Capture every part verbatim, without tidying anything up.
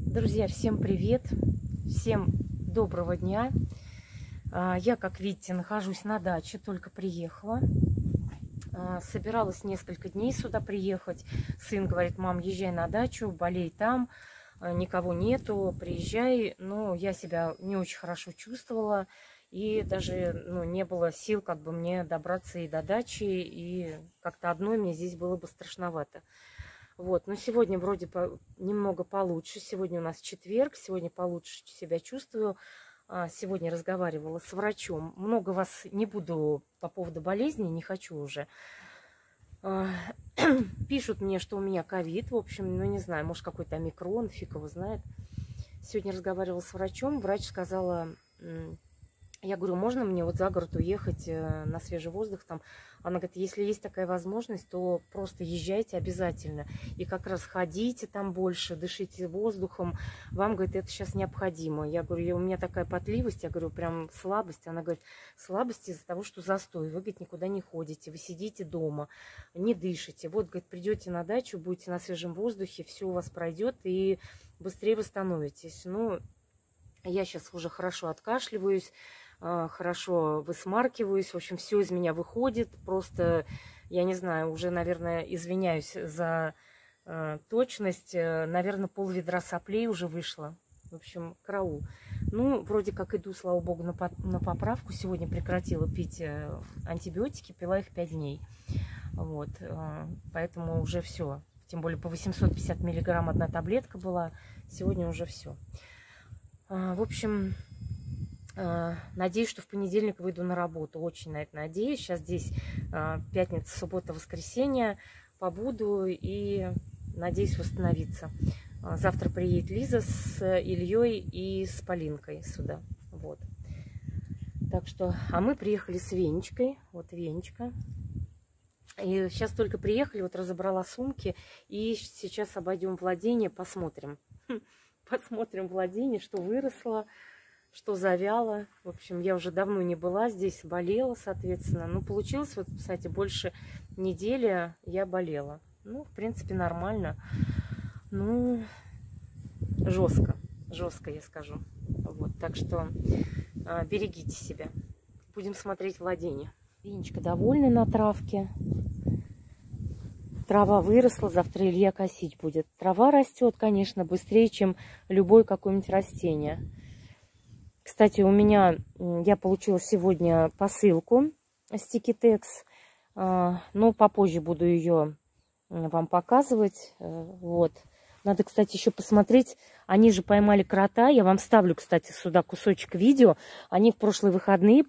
Друзья, всем привет, всем доброго дня. Я, как видите, нахожусь на даче, только приехала. Собиралась несколько дней сюда приехать. Сын говорит: мам, езжай на дачу, болей там, никого нету, приезжай. Но я себя не очень хорошо чувствовала, и даже ну, не было сил как бы мне добраться и до дачи, и как-то одной мне здесь было бы страшновато. Вот, но сегодня вроде по, немного получше. Сегодня у нас четверг, сегодня получше себя чувствую. Сегодня разговаривала с врачом. Много вас не буду по поводу болезни, не хочу уже. Пишут мне, что у меня ковид. В общем, ну не знаю, может какой-то омикрон, фиг его знает. Сегодня разговаривала с врачом. Врач сказала... Я говорю: можно мне вот за город уехать на свежий воздух там? Она говорит: если есть такая возможность, то просто езжайте обязательно. И как раз ходите там больше, дышите воздухом. Вам, говорит, это сейчас необходимо. Я говорю: у меня такая потливость, я говорю, прям слабость. Она говорит: слабость из-за того, что застой. Вы, говорит, никуда не ходите, вы сидите дома, не дышите. Вот, говорит, придете на дачу, будете на свежем воздухе, все у вас пройдет и быстрее восстановитесь. Ну, я сейчас уже хорошо откашливаюсь, хорошо высмаркиваюсь, в общем, все из меня выходит, просто, я не знаю, уже, наверное, извиняюсь за э, точность, наверное, пол-ведра соплей уже вышло, в общем, караул. Ну, вроде как иду, слава богу, на, по на поправку, сегодня прекратила пить э, антибиотики, пила их пять дней, вот, э, поэтому уже все, тем более по восемьсот пятьдесят миллиграмм одна таблетка была, сегодня уже все. Э, в общем... Надеюсь, что в понедельник выйду на работу. Очень на это надеюсь. Сейчас здесь пятница, суббота, воскресенье. Побуду и надеюсь восстановиться. Завтра приедет Лиза с Ильей и с Полинкой сюда. Вот. Так что, а мы приехали с Венечкой. Вот Венечка. И сейчас только приехали, вот разобрала сумки. И сейчас обойдем владение, посмотрим. Посмотрим владение, что выросло, что завяло. В общем, я уже давно не была здесь, болела, соответственно. Ну, получилось, вот, кстати, больше недели я болела. Ну, в принципе, нормально. Ну, жестко. Жестко, я скажу. Вот, так что а, берегите себя. Будем смотреть владение. Винечка довольна на травке. Трава выросла, завтра Илья косить будет. Трава растет, конечно, быстрее, чем любое какое-нибудь растение. Кстати, у меня, я получила сегодня посылку Sticky-Tex, но попозже буду ее вам показывать. Вот. Надо, кстати, еще посмотреть, они же поймали крота, я вам ставлю, кстати, сюда кусочек видео. Они в прошлые выходные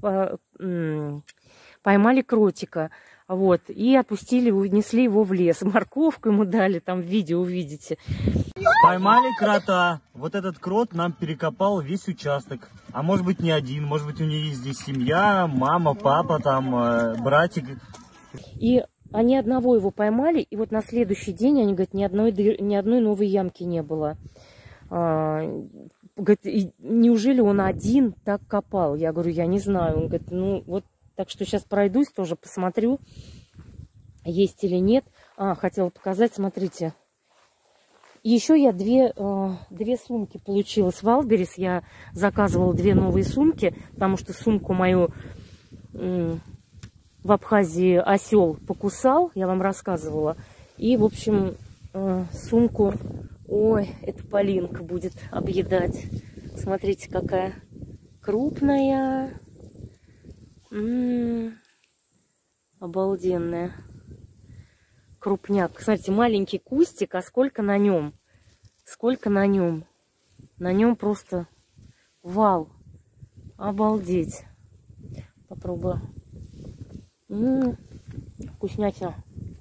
поймали кротика, вот, и отпустили, унесли его в лес. Морковку ему дали, там в видео увидите. Поймали крота. Вот этот крот нам перекопал весь участок. А может быть не один, может быть у нее есть здесь семья, мама, папа, там, э, братик. И они одного его поймали, и вот на следующий день, они говорят, ни одной, ни одной новой ямки не было. А, говорит, неужели он один так копал? Я говорю: я не знаю. Он говорит: ну вот, так что сейчас пройдусь, тоже посмотрю, есть или нет. А, хотела показать, смотрите. Еще я две, э, две сумки получила с Валберес. Я заказывала две новые сумки, потому что сумку мою э, в Абхазии осел покусал, я вам рассказывала. И, в общем, э, сумку... Ой, это Полинка будет объедать. Смотрите, какая крупная. М-м-м, обалденная. Крупняк. Кстати, маленький кустик, а сколько на нем? Сколько на нем? На нем просто вал. Обалдеть. Попробую. М-м-м, вкуснятина.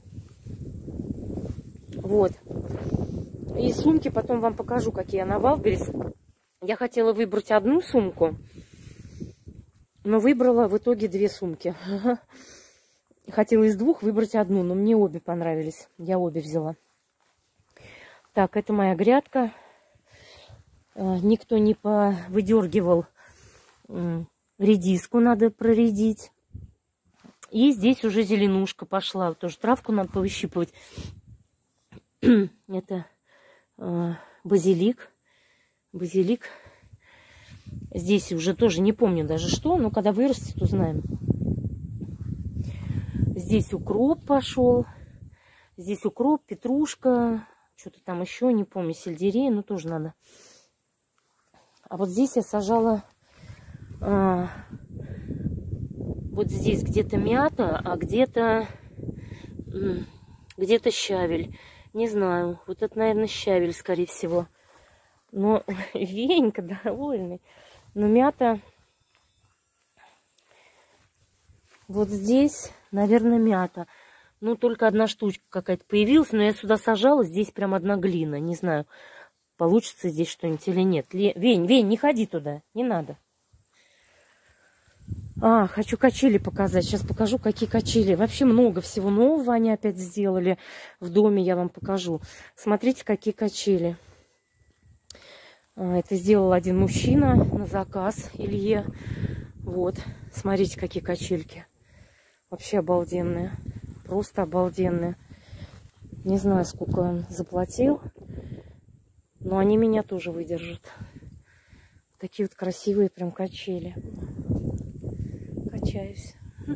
Вот. И сумки потом вам покажу, какие я на Валберес. Я хотела выбрать одну сумку, но выбрала в итоге две сумки. Хотела из двух выбрать одну, но мне обе понравились. Я обе взяла. Так, это моя грядка. Никто не повыдергивал редиску, надо проредить. И здесь уже зеленушка пошла. Тоже травку надо повыщипывать. Это базилик. Базилик. Здесь уже тоже не помню даже что, но когда вырастет, узнаем. Здесь укроп пошел. Здесь укроп, петрушка. Что-то там еще, не помню, сельдерей, но тоже надо. А вот здесь я сажала... А, вот здесь где-то мята, а где-то... Где-то щавель. Не знаю. Вот это, наверное, щавель, скорее всего. Но венька довольный. Но мята... Вот здесь, наверное, мята. Ну, только одна штучка какая-то появилась, но я сюда сажала, здесь прям одна глина. Не знаю, получится здесь что-нибудь или нет. Вень, Вень, не ходи туда, не надо. А, хочу качели показать. Сейчас покажу, какие качели. Вообще много всего нового они опять сделали в доме, я вам покажу. Смотрите, какие качели. Это сделал один мужчина на заказ, Илье. Вот, смотрите, какие качельки. Вообще обалденные. Просто обалденные. Не знаю, сколько он заплатил. Но они меня тоже выдержат. Такие вот красивые прям качели. Качаюсь.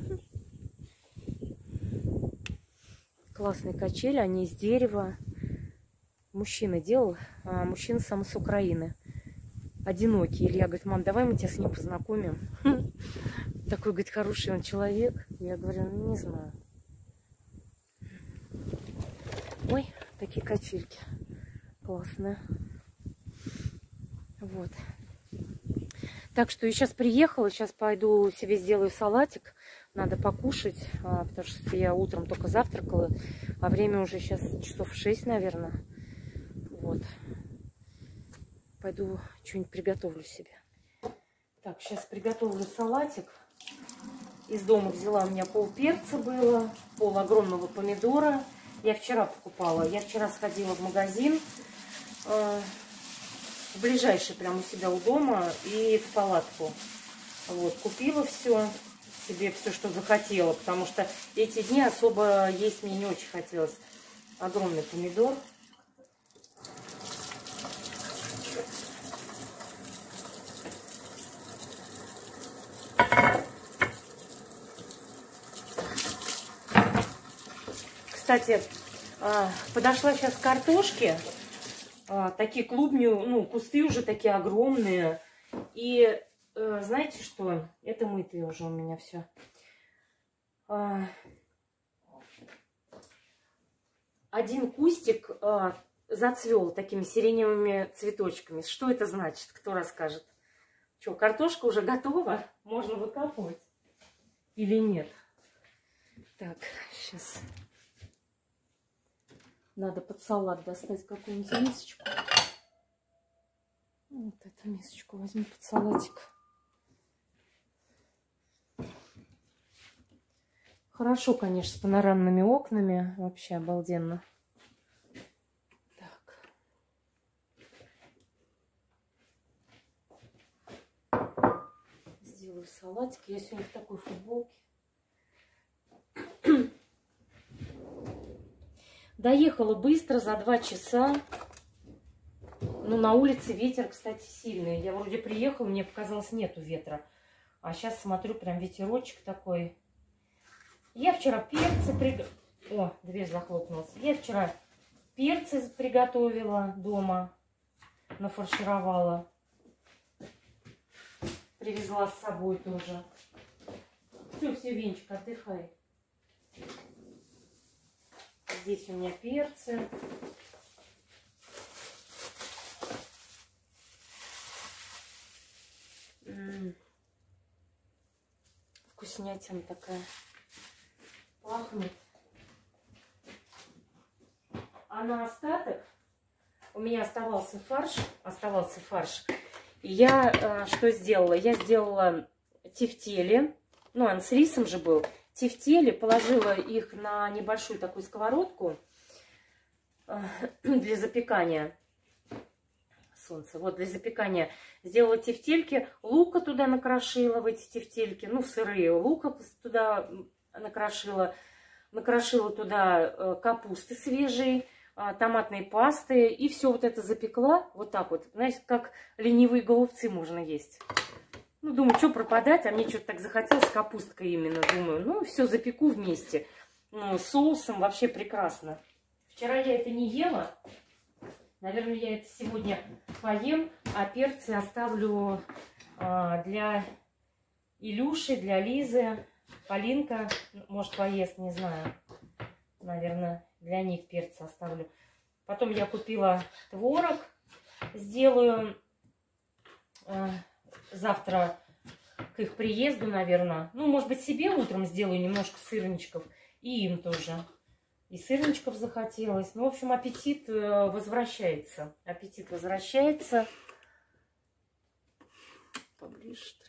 Классные качели. Они из дерева. Мужчина делал. А мужчина сам с Украины. Одинокий. Илья говорит: мам, давай мы тебя с ним познакомим. Такой, говорит, хороший он человек. Я говорю: ну, не знаю. Ой, такие качельки. Классные. Вот. Так что я сейчас приехала. Сейчас пойду себе сделаю салатик. Надо покушать. Потому что я утром только завтракала. А время уже сейчас часов шесть, наверное. Вот. Пойду что-нибудь приготовлю себе. Так, сейчас приготовлю салатик. Из дома взяла, у меня пол перца было, пол огромного помидора. Я вчера покупала. Я вчера сходила в магазин, э, в ближайший прямо у себя у дома, и в палатку. Вот, купила все, себе все, что захотела, потому что эти дни особо есть мне не очень хотелось. Огромный помидор. Кстати, подошла сейчас к картошке. Такие клубни, ну, кусты уже такие огромные. И знаете что? Это мытые уже у меня все. Один кустик зацвел такими сиреневыми цветочками. Что это значит? Кто расскажет? Что, картошка уже готова? Можно выкапывать? Или нет? Так, сейчас... Надо под салат достать какую-нибудь мисочку. Вот эту мисочку возьму под салатик. Хорошо, конечно, с панорамными окнами. Вообще обалденно. Так. Сделаю салатик. Я сегодня в такой футболке. Доехала быстро, за два часа. Ну, на улице ветер, кстати, сильный. Я вроде приехала, мне показалось, нету ветра. А сейчас смотрю, прям ветерочек такой. Я вчера перцы приготовила. О, дверь захлопнулась. Я вчера перцы приготовила дома. Нафаршировала. Привезла с собой тоже. Все, все, Венчик, отдыхай. Здесь у меня перцы. М-м-м. Вкуснятина такая. Пахнет. А на остаток у меня оставался фарш. Оставался фарш. И я э, что сделала? Я сделала тефтели. Ну, он с рисом же был. Тефтели, положила их на небольшую такую сковородку для запекания. Солнце. Вот для запекания. Сделала тефтельки, лука туда накрошила в эти тефтельки, ну сырые, лука туда накрошила, накрошила туда капусты свежей, а, томатной пасты. И все вот это запекла. Вот так вот. Знаете, как ленивые голубцы можно есть. Ну, думаю, что пропадать, а мне что-то так захотелось, капусткой именно, думаю. Ну, все запеку вместе. Ну, с соусом вообще прекрасно. Вчера я это не ела. Наверное, я это сегодня поем, а перцы оставлю а, для Илюши, для Лизы. Полинка, может, поест, не знаю. Наверное, для них перцы оставлю. Потом я купила творог. Сделаю а, завтра к их приезду, наверное. Ну, может быть, себе утром сделаю немножко сырничков. И им тоже. И сырничков захотелось. Ну, в общем, аппетит возвращается. Аппетит возвращается. Поближе, что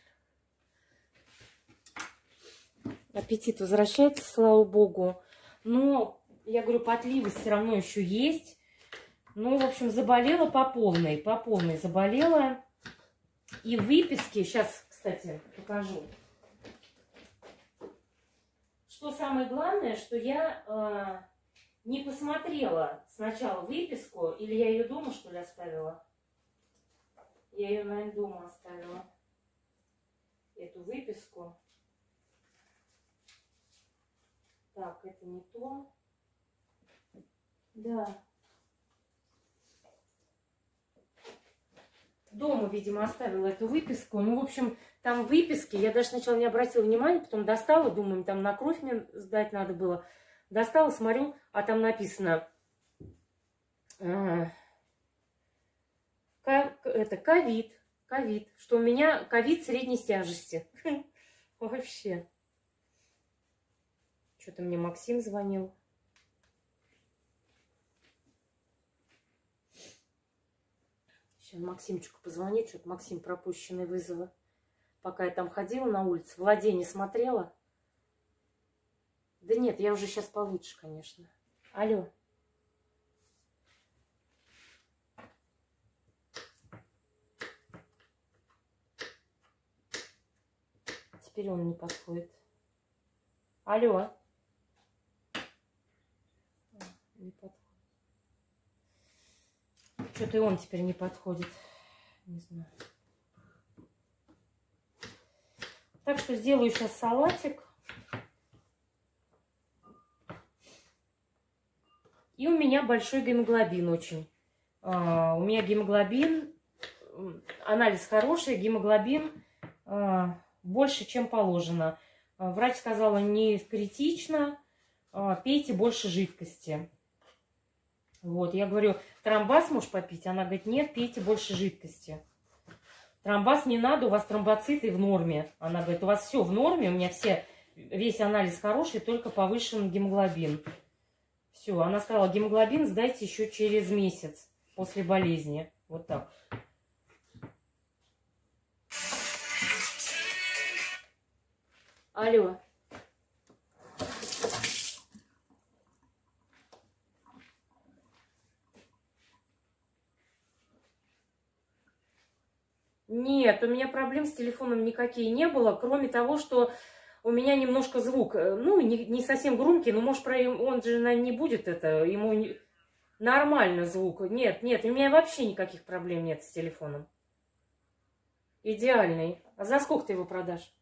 ли? Аппетит возвращается, слава богу. Но, я говорю, потливость все равно еще есть. Ну, в общем, заболела по полной. По полной заболела. И в выписке, сейчас, кстати, покажу. Что самое главное, что я э, не посмотрела сначала выписку, или я ее дома, что ли, оставила? Я ее, наверное, дома оставила. Эту выписку. Так, это не то. Да. Дома, видимо, оставила эту выписку. Ну, в общем, там выписки. Я даже сначала не обратила внимания, потом достала, думаю, там на кровь мне сдать надо было. Достала, смотрю, а там написано, а, это ковид, ковид, что у меня ковид средней тяжести. Вообще. Что-то мне Максим звонил. Сейчас Максимчику позвоню, что-то Максим пропущенные вызовы. Пока я там ходила на улице, владение смотрела. Да нет, я уже сейчас получше, конечно. Алло. Теперь он не подходит. Алло. Не подходит. Что-то и он теперь не подходит. Не знаю. Так что сделаю сейчас салатик. И у меня большой гемоглобин очень. А, у меня гемоглобин, анализ хороший, гемоглобин а, больше, чем положено. А, врач сказала, не критично, а, пейте больше жидкости. Вот, я говорю, тромбаз можешь попить? Она говорит, нет, пейте больше жидкости. Тромбаз не надо, у вас тромбоциты в норме. Она говорит, у вас все в норме, у меня все, весь анализ хороший, только повышен гемоглобин. Все, она сказала, гемоглобин сдайте еще через месяц после болезни. Вот так. Алло. Нет, у меня проблем с телефоном никакие не было, кроме того, что у меня немножко звук, ну, не, не совсем громкий, но, может, про, он же, наверное, не будет это, ему не, нормально звук. Нет, нет, у меня вообще никаких проблем нет с телефоном. Идеальный. А за сколько ты его продашь?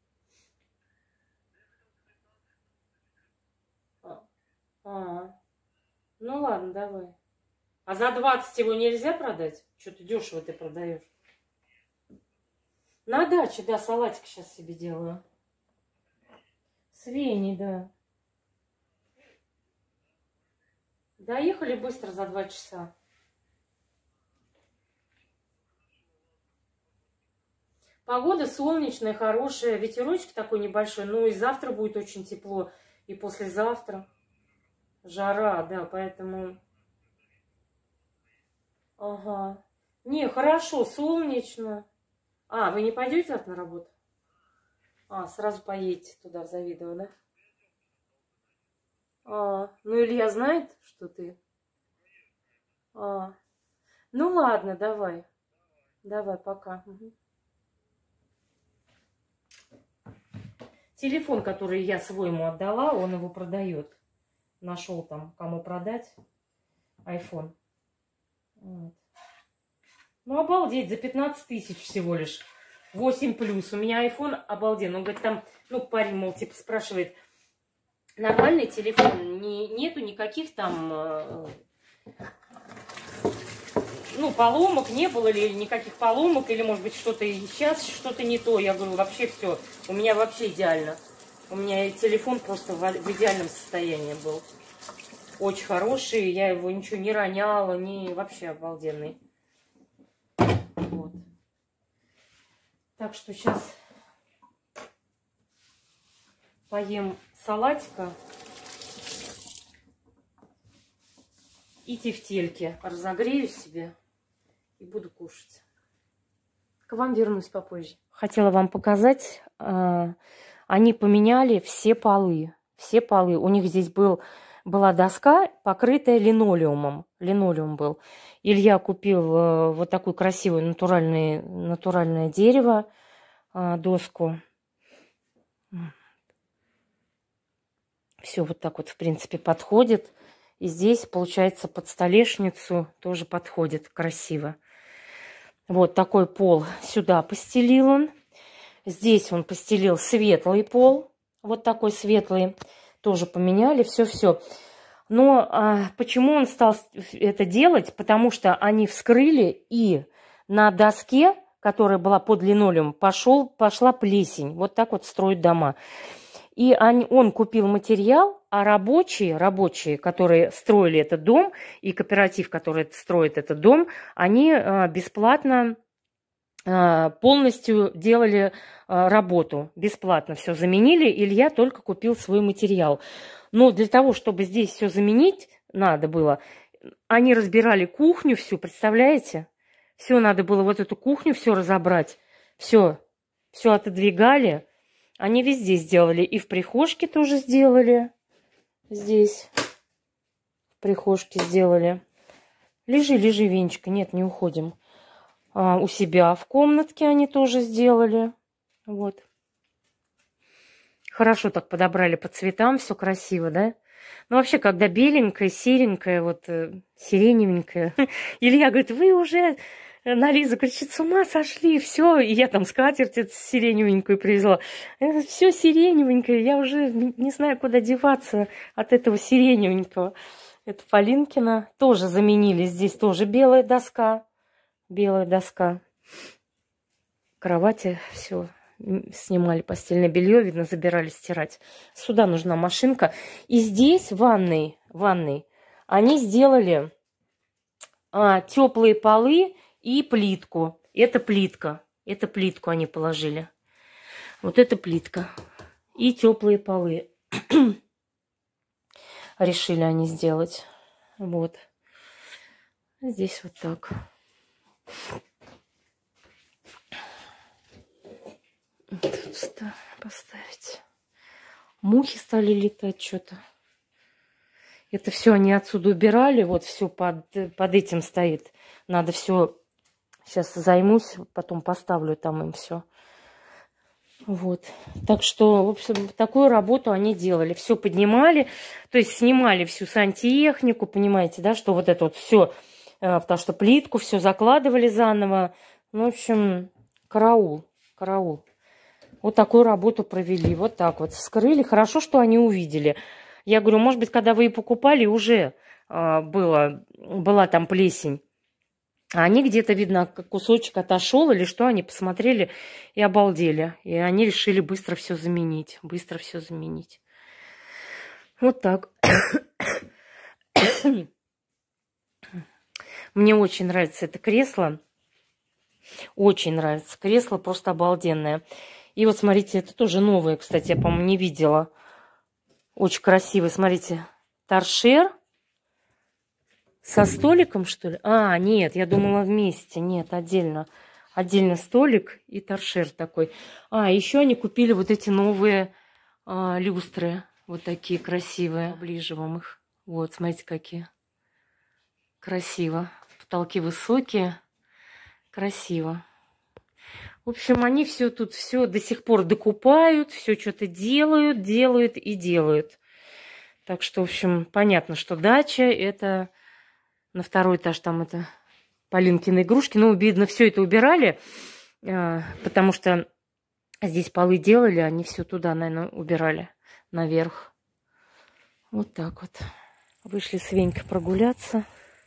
А, а, ну ладно, давай. А за двадцать его нельзя продать? Что-то дешево ты продаешь. На даче, да, салатик сейчас себе делаю. С Веней, да. Доехали быстро за два часа. Погода солнечная, хорошая, ветерочек такой небольшой. Ну и завтра будет очень тепло, и послезавтра. Жара, да, поэтому... Ага. Не, хорошо, солнечно. А, вы не пойдете завтра на работу? А, сразу поедете туда, в Завидово, да? А, ну Илья знает, что ты? А, ну ладно, давай. Давай, пока. Угу. Телефон, который я свой ему отдала, он его продает. Нашел там, кому продать. Айфон. Вот. Ну, обалдеть, за пятнадцать тысяч всего лишь. восемь плюс. У меня айфон обалденный. Он говорит, там, ну, парень, мол, типа спрашивает, нормальный телефон, не, нету никаких там, э, ну, поломок, не было ли никаких поломок, или, может быть, что-то и сейчас что-то не то. Я говорю, вообще все, у меня вообще идеально. У меня телефон просто в, в идеальном состоянии был. Очень хороший, я его ничего не роняла, не вообще обалденный. Вот. Так что сейчас поем салатика и тефтельки. Разогрею себе и буду кушать. К вам вернусь попозже. Хотела вам показать. Они поменяли все полы. Все полы. У них здесь был, была доска, покрытая линолеумом. Линолеум был. Илья купил вот такую красивую натуральное, натуральное дерево, доску. Все вот так вот, в принципе, подходит. И здесь, получается, под столешницу тоже подходит красиво. Вот такой пол сюда постелил он. Здесь он постелил светлый пол. Вот такой светлый. Тоже поменяли. Все-все. Но а, почему он стал это делать? Потому что они вскрыли, и на доске, которая была под линолеум, пошел, пошла плесень. Вот так вот строят дома. И они, он купил материал, а рабочие, рабочие, которые строили этот дом, и кооператив, который строит этот дом, они а, бесплатно а, полностью делали а, работу. Бесплатно все заменили. Илья только купил свой материал. Но для того, чтобы здесь все заменить, надо было, они разбирали кухню всю, представляете? Все надо было вот эту кухню все разобрать. Все, все отодвигали. Они везде сделали. И в прихожке тоже сделали. Здесь. В прихожке сделали. Лежи, лежи, Венечка. Нет, не уходим. А, у себя в комнатке они тоже сделали. Вот. Хорошо так подобрали по цветам. Все красиво, да? Ну, вообще, когда беленькая, серенькая, вот сиреневенькая. Илья говорит, вы уже... На Лизу кричит, с ума сошли, все. И я там скатерть сиреневенькую привезла. Все сиреневенькое, я уже не знаю, куда деваться от этого сиреневенького. Это Полинкина. Тоже заменили. Здесь тоже белая доска. Белая доска. Кровати, все. Снимали постельное белье, видно, забирали стирать. Сюда нужна машинка. И здесь в ванной, ванной они сделали а, теплые полы и плитку. Это плитка. Это плитку они положили. Вот это плитка. И теплые полы. Решили они сделать. Вот. Здесь вот так. Тут поставить. Мухи стали летать что-то. Это все они отсюда убирали. Вот все под, под этим стоит. Надо все... Сейчас займусь, потом поставлю там им все. Вот. Так что, в общем, такую работу они делали. Все поднимали, то есть снимали всю сантехнику, понимаете, да, что вот это вот все, потому что плитку все закладывали заново. Ну, в общем, караул, караул. Вот такую работу провели, вот так вот. Вскрыли. Хорошо, что они увидели. Я говорю, может быть, когда вы и покупали, уже было, была там плесень. А они где-то, видно, кусочек отошел или что, они посмотрели и обалдели. И они решили быстро все заменить. Быстро все заменить. Вот так. Мне очень нравится это кресло. Очень нравится. Кресло просто обалденное. И вот, смотрите, это тоже новое, кстати, я, по-моему, не видела. Очень красивый, смотрите. Торшер. Со столиком, что ли? А, нет, я думала вместе. Нет, отдельно. Отдельно столик и торшер такой. А, еще они купили вот эти новые а, люстры. Вот такие красивые. Ближе вам их. Вот, смотрите, какие. Красиво. Потолки высокие. Красиво. В общем, они все тут все до сих пор докупают. Все что-то делают, делают и делают. Так что, в общем, понятно, что дача это... На второй этаж там это Полинкины игрушки. Ну, видно, все это убирали, потому что здесь полы делали, они все туда, наверное, убирали наверх. Вот так вот. Вышли с Венькой прогуляться.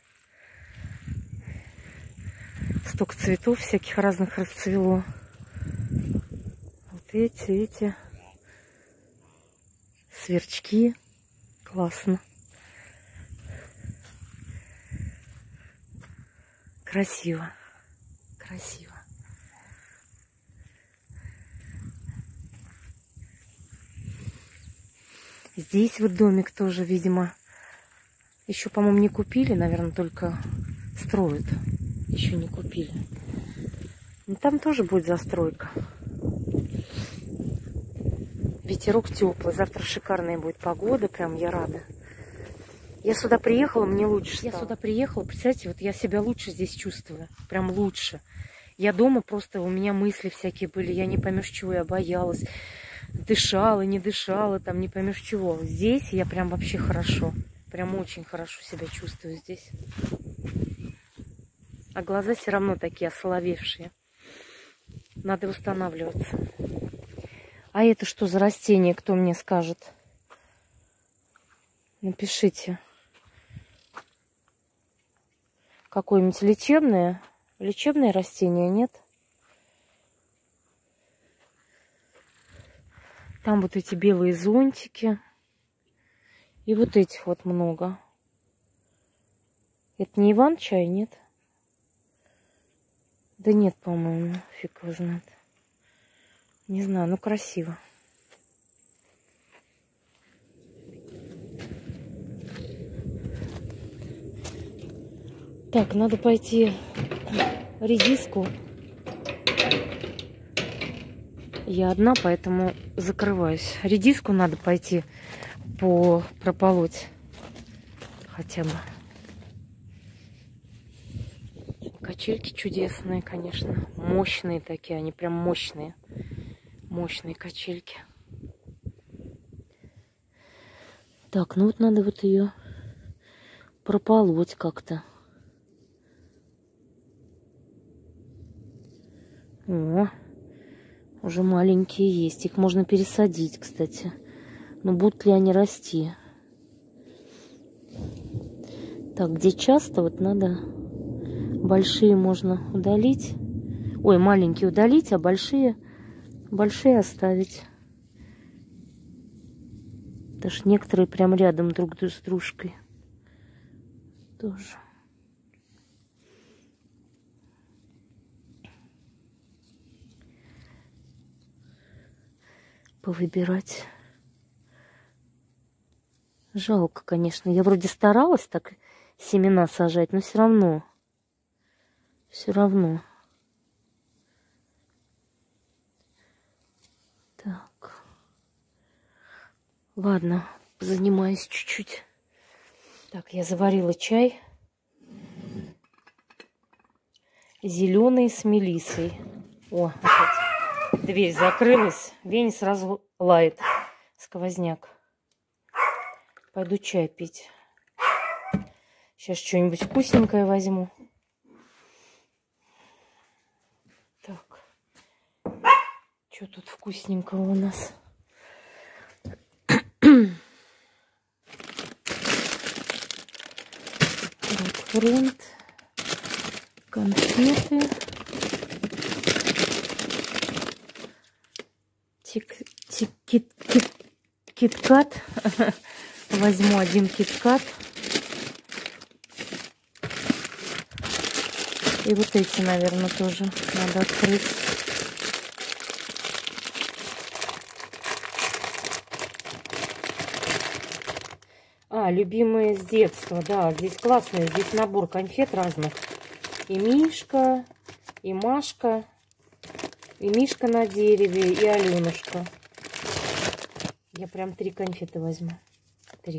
Столько цветов всяких разных расцвело. Вот эти, эти. Сверчки. Классно. Красиво. Красиво. Здесь вот домик тоже, видимо, еще, по-моему, не купили, наверное, только строят. Еще не купили. Но там тоже будет застройка. Ветерок теплый. Завтра шикарная будет погода. Прям я рада. Я сюда приехала, мне лучше стало. Я сюда приехала, представляете, вот я себя лучше здесь чувствую. Прям лучше. Я дома просто, у меня мысли всякие были. Я не поймешь, чего я боялась. Дышала, не дышала, там не поймешь чего. Здесь я прям вообще хорошо. Прям очень хорошо себя чувствую здесь. А глаза все равно такие осоловевшие. Надо восстанавливаться. А это что за растение, кто мне скажет? Напишите. Какое-нибудь лечебное? Лечебное растение, нет? Там вот эти белые зонтики. И вот этих вот много. Это не Иван-чай, нет? Да нет, по-моему, фиг его знает. Не знаю, ну красиво. Так, надо пойти редиску. Я одна, поэтому закрываюсь. Редиску надо пойти по прополоть хотя бы. Качельки чудесные, конечно. Мощные такие, они прям мощные. Мощные качельки. Так, ну вот надо вот ее прополоть как-то. О, уже маленькие есть. Их можно пересадить, кстати. Но будут ли они расти? Так, где часто, вот надо... Большие можно удалить. Ой, маленькие удалить, а большие, большие оставить. Даже некоторые прям рядом друг с дружкой. Тоже. Повыбирать. Жалко, конечно. Я вроде старалась так семена сажать, но все равно. Все равно. Так. Ладно, занимаюсь чуть-чуть. Так, я заварила чай. Зеленый с мелиссой. О, опять дверь закрылась. Веня сразу лает. Сквозняк. Пойду чай пить. Сейчас что-нибудь вкусненькое возьму. Так. Что тут вкусненького у нас? Фронт, конфеты, тик, тик, кит, кит, киткат. Возьму один киткат. И вот эти, наверное, тоже надо открыть. А, любимые с детства, да, здесь классные, здесь набор конфет разных. И Мишка, и Машка, и Мишка на дереве, и Аленушка. Я прям три конфеты возьму. Три.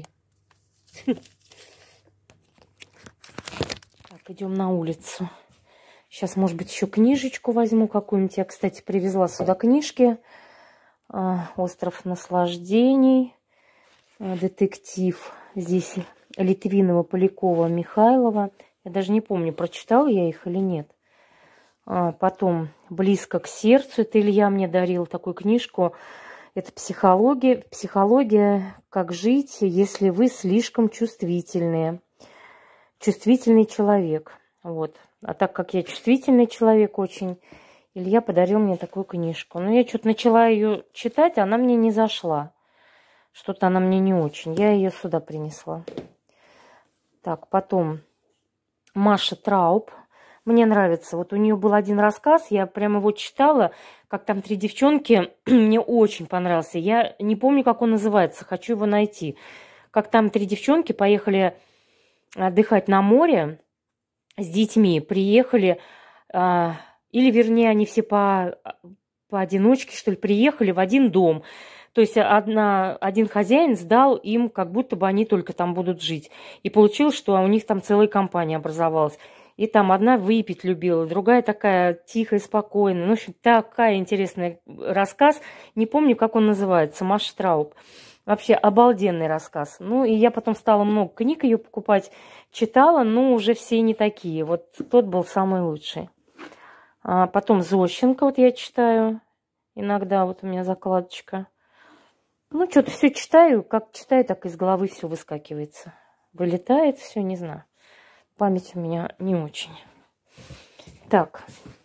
Так, идем на улицу. Сейчас, может быть, еще книжечку возьму какую-нибудь. Я, кстати, привезла сюда книжки. «Остров наслаждений», детектив. Здесь Литвинова, Полякова, Михайлова. Я даже не помню, прочитала я их или нет. А потом «Близко к сердцу». Это Илья мне дарил такую книжку. Это психология, психология, как жить, если вы слишком чувствительные. Чувствительный человек. Вот. А так как я чувствительный человек очень, Илья подарил мне такую книжку. Но я что-то начала ее читать, а она мне не зашла. Что-то она мне не очень. Я ее сюда принесла. Так, потом Маша Трауб. Мне нравится. Вот у нее был один рассказ, я прямо его читала, как там три девчонки. Мне очень понравился. Я не помню, как он называется, хочу его найти. Как там три девчонки поехали отдыхать на море с детьми. Приехали, а, или вернее, они все по, поодиночке, что ли, приехали в один дом. То есть одна, один хозяин сдал им, как будто бы они только там будут жить. И получилось, что у них там целая компания образовалась. И там одна выпить любила, другая такая тихая, спокойная. Ну, в общем, такая интересный рассказ. Не помню, как он называется. Маша Трауб. Вообще обалденный рассказ. Ну, и я потом стала много книг ее покупать. Читала, но уже все не такие. Вот тот был самый лучший. А потом Зощенко вот я читаю. Иногда вот у меня закладочка. Ну, что-то все читаю. Как читаю, так из головы все выскакивается. Вылетает все, не знаю. Память у меня не очень. Так.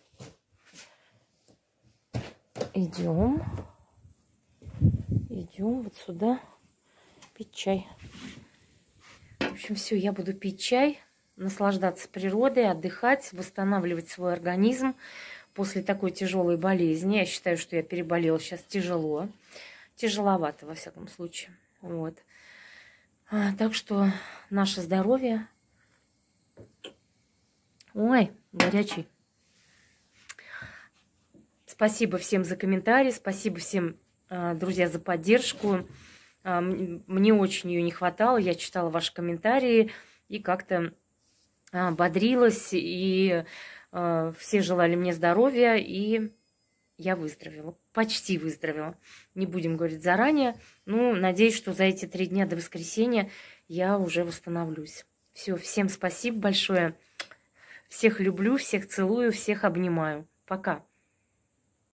Идем. Идем вот сюда пить чай. В общем, все, я буду пить чай, наслаждаться природой, отдыхать, восстанавливать свой организм после такой тяжелой болезни. Я считаю, что я переболела сейчас тяжело. Тяжеловато, во всяком случае. Вот. А, так что наше здоровье... Ой, горячий. Спасибо всем за комментарии, спасибо всем, друзья, за поддержку. Мне очень ее не хватало, я читала ваши комментарии и как-то бодрилась, и все желали мне здоровья, и я выздоровела, почти выздоровела. Не будем говорить заранее, но надеюсь, что за эти три дня до воскресенья я уже восстановлюсь. Все, всем спасибо большое. Всех люблю, всех целую, всех обнимаю. Пока.